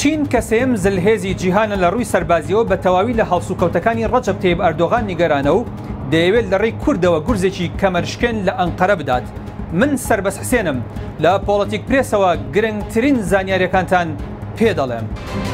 چین کە سێم زلهێزی جیهانە لە ڕووی سەربازیەوە بە تەواوی لە هەڵسوکەوتەکانی ڕەجەب تەیب ئەردۆغان نیگەرانە و دەیەوێت لە ڕێی کوردەوە گورزێکی کەمەرشکێن لە ئەنقەرە بدات. من سەربەس حسێنم لە پۆڵەتیک پرێسەوە گرنگترین زانیاریەکانتان پێ دەڵێم.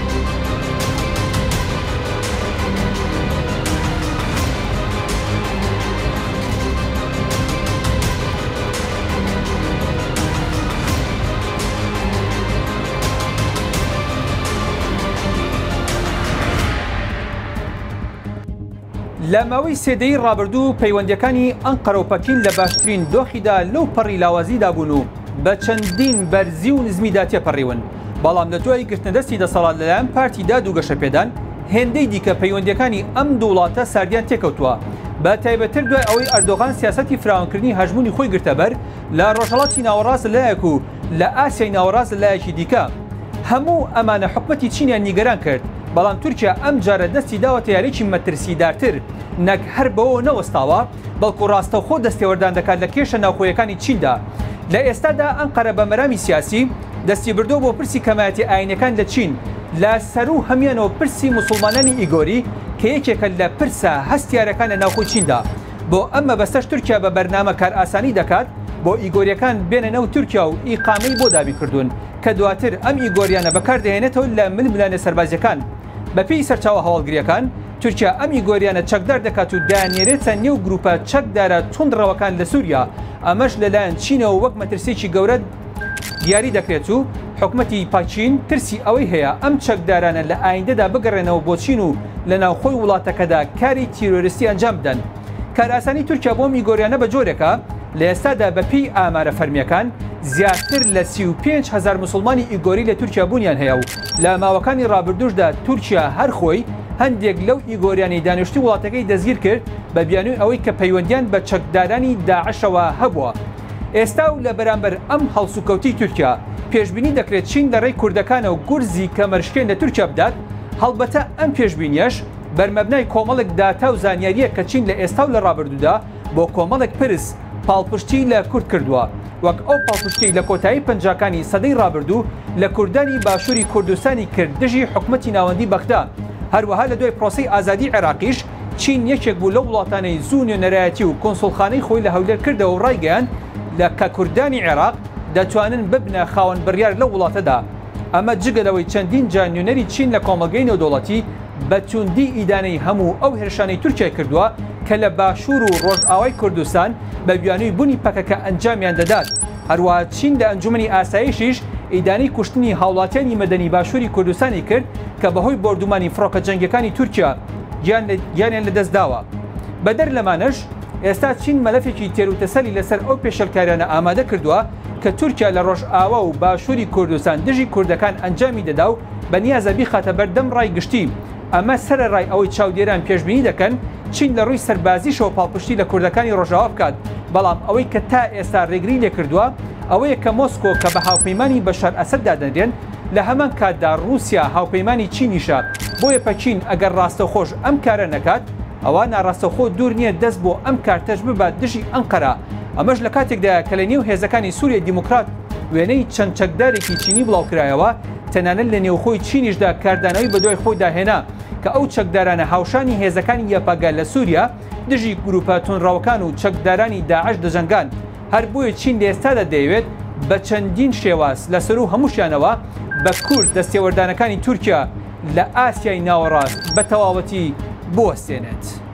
لە ماوەی سێدەی ڕابردوو پەیوەندیەکانی ئەنقەرە و پەکین لە باشترین دۆخیدا لەو پەڕی لاوازیدا بوون و بە چەندین بەرزی و نزمیدا تێپەڕیون. بەڵام لە دوای گرتنەدەستی دەسەڵات لەلایەن پارتی داد و گەشەپێدان هێندەی دیکە پەیوەندیەکانی ئەم دوو وڵاتە ساردیان تێکەوتووە. بە تایبەتتر دوای ئەوەی ئەردۆغان سیاسەتی فراوانکردنی هەژمونی خۆی گرتەبەر لە ڕۆژهەڵاتی ناوەڕاست لەلایەک و لە ئاسیای ناوەڕاست لەلایەکی دیکە. هەموو ئەمانە حکومەتی چینیان نیگەران کرد. بەڵام تورکیا ئەم جارە دەستی داوە یاریی مەترسیدارتر نەک هەر بەوە نەوەستاوە بەڵکو ڕاستەوخۆ دەستێوەردان دەکات لە کێشە ناوخۆیەکانی چیندا. لە ئێستادا ئەنقەرە بە مەرامی سیاسی دەستی بردۆ بۆ پرسی کەمایەتی ئاینەکان لە چین لە سەر و هەمیانەوە پرسی موسڵمانانی ئیگۆری کە یەکێکە لە پرسە هەستیارەکان لە ناوخۆی چیندا. بۆ ئەمە بەستەش تورکیا بە بەرنامە کار ئاسانی دەکات بۆ ئیگۆریەکان بێنە نەو تورکیا و ئیقامەی بۆ دابی کردوون کە دواتر ئەم ئیگۆریانە بەکاردەهێنێتەوە لە ململانە سەربازیەکان. بەپێی سەرچاوە هەواڵگریەکان تورکیا ئەم ئیگۆریانە چەکدار دەکات و دانێرێتە نێو گروپە چەکدارە توندڕەوەکان لە سووریا. ئەمەش لەلایەن چینەوە وەک مەترسێکی گەورە دیاری دەکرێت و حکومەتی پاچین ترسی ئەوەی هەیە ئەم چەکدارانە لە ئایندەدا بگەڕێنەوە بۆ چین و لە ناوخۆی وڵاتەکەدا کاری تیرۆریستی ئەنجام بدەن. کارئاسانی تورکیا بۆ میگۆریانە بە جۆرێکە لە ئێستادا بەپێی ئامارە فەرمیەکان زیاتر لە 35,000 موسڵمانی ئیگۆری لە تورکیا بوونیان هەیە و لە ماوەکانی ڕابردوشدا تورکیا هەر خۆی هەندێک لەو ئیگۆریانی دانیشتی وڵاتەکەی دەستگیر کرد بە بیانووی ئەوەی کە پەیوەندیان بە چەکدارانی داعشەوە هەبووە. ئێستا و لە بەرامبەر ئەم هەڵسوکەوتی تورکیا پێشبینی دەکرێت چین لە ڕێی کوردەکانە و گورزی کەمەرشکێن لە تورکیا بدات. هەڵبەتە ئەم پێشبینیەش بەرمەبنای کۆمەڵێک داتا و زانیاریە کە چین لە ئێستا و لە ڕابردوودا بۆ کۆمەڵێک پرس پاڵپشتی لە کورد کردووە وەک ئەو پاڵپشتی لە کۆتایی پەنجاکانی سەدەی ڕابردوو لە کوردانی باشووری کوردستانی کرد دژی حکومەتی ناوەندی بەغدا. هەروەها لە دوای پرۆسەی ئازادی عێراقیش چین یەکێک بوو لە وڵاتانەی زوو نوێنەرایەتی و کۆنسڵخانەی خۆی لە هەولێر کردەوە و ڕایگەیاند لە کە کوردانی عێراق دەتوانن ببنە خاوەن بڕیار لە وڵاتەدا. ئەمە جگەلەوەی چەندین جا نوێنەری چین لە کۆمەلگەی نێودوڵەتی بە توندی ئیدانەی هەموو ئەو هێرشانەی تورکیا کردووە کە لە باشوور و ڕۆژئاوای کوردستان بە بیانووی بوونی پەکەکە ئەنجامیان دەدات. هەروەها چین لە ئەنجومەنی ئاسایشیش ئیدانەی کوشتنی هاوڵاتیانی مەدەنی باشووری کوردستانی کرد کە بەهۆی بردومانی فڕۆکە جەنگەکانی تورکیا گیانیان لەدەستداوە. بەدەر لەمانەش ئێستا چین مەلەفێکی تێروتەسەلی لەسەر ئەو پێشەلکاریانە ئامادە کردووە کە تورکیا لە ڕۆژئاوا و باشووری کوردستان دژی کوردەکان ئەنجامی دەدا و بە نیازە بیخاتە بەردەم ڕای گشتی. ئەمە سەرەڕای ئەوەی چاودێران پێشبینی دەکەن چین لە ڕووی سەربازیشەوە پاڵپشتی لە کوردەکانی ڕۆژاوا بکات. بەڵام ئەوەی کە تا ئێستا ڕێگری لێکردووە ئەوەیە کە مۆسکۆ کە بە هاوپەیمانی بەشار ئەسەد دادەنرێن لە هەمان کاتدا رووسیا هاوپەیمانی چینیشە. بۆیە پەکین ئەگەر ڕاستەخۆش ئەم کارە نەکات ئەوە ناڕاستەخۆ دوور نییە دەست بۆ ئەم کارتەش ببات دژی ئەنقەرە. ئەمەش لە کاتێکدا کە لە نێو هێزەکانی سووریە دیموکرات وێنەی چەند چەکدارێکی چینی بڵاوکرایەوە تەنانەت لە نێوخۆی چینیشدا کاردانەوەی بەدوای خۆی داهێنا کە ئەو چەکدارانە هاوشانی هێزەکانی یەپاگا لە سووریا دژی گروپە تونڕەوەکان و چەکدارانی داعش دەجەنگان. هەر بۆیە چین لە ئێستادا دەیەوێت بە چەندین شێواز لەسەر و هەمووشیانەوە بە کورد دەستێوەردانەکانی تورکیا لە ئاسیای ناوەڕاست بە تەواوەتی بوەستێنێت.